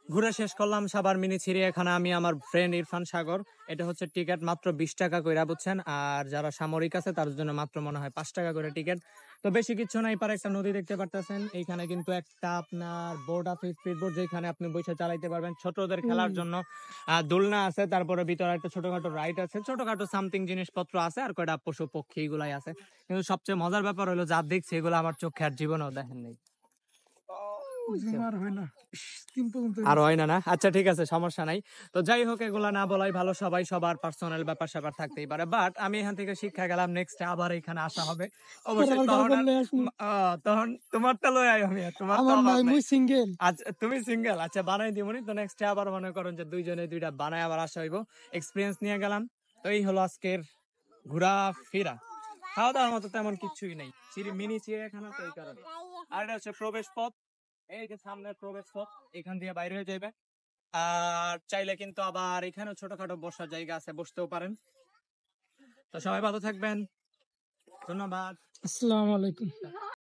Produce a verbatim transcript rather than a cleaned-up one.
ঘুরে শেষ করলাম সাভার মিনি চিড়িয়াখানা আমি আমার ফ্রেন্ড ইরফান সাগর। এটা হচ্ছে টিকিট মাত্র বিশ টাকা করে বুঝছেন, আর যারা সামরিক আছে তার জন্য মাত্র মনে হয় পাঁচ টাকা করে টিকিট। তো বেশি কিছু নাই, পারে একটা নদী দেখতে পারতেছেন, এইখানে কিন্তু একটা আপনার বোর্ড আছে স্পিড বোর্ড, যেখানে আপনি বসে চালাইতে পারবেন। ছোটদের খেলার জন্য আহ দোলনা আছে, তারপরে ভিতরে একটা ছোটখাটো রাইড আছে, ছোটখাটো সামথিং জিনিসপত্র আছে, আর কয়টা পশু পক্ষী এগুলাই আছে। কিন্তু সবচেয়ে মজার ব্যাপার হলো যা দেখছি এগুলো আমার চোখে আর জীবনেও দেখেন নেই। আর হয় না না, আচ্ছা ঠিক আছে, সমস্যা নাই। তো যাই হোক, এগুলা না বলাই ভালো, সবাই সবার পার্সোনাল ব্যাপার স্যাপার থাকতেই পারে, বাট আমি এখান থেকে শিক্ষা গেলাম, নেক্সট আবার এখানে আসা হবে অবশ্যই। তখন আহ, তখন তোমার তো লই আমি, তোমার তো অভাব নাই। সিঙ্গেল। আচ্ছা তুমি সিঙ্গেল, আচ্ছা বানাই দিবনি তো, নেক্সট আবার মনে করেন যে দুইজনে দুইটা বানাই আবার আসা হইব, এক্সপিরিয়েন্স নিয়ে গেলাম। তো এই হলো আজকের ঘোরা ফেরা। খাওয়া দাওয়ার মতো তেমন কিছুই নেই, মিনি চিড়িয়াখানা তো এই কারণে। আর এটা হচ্ছে প্রবেশ পথ, এই যে সামনের প্রবেশ পথ, এখান দিয়ে বাইরে হয়ে যাবে। আর চাইলে কিন্তু আবার এখানে ছোটখাটো বসার জায়গা আছে, বসতেও পারেন। তো সবাই ভালো থাকবেন, ধন্যবাদ, আসসালামু আলাইকুম।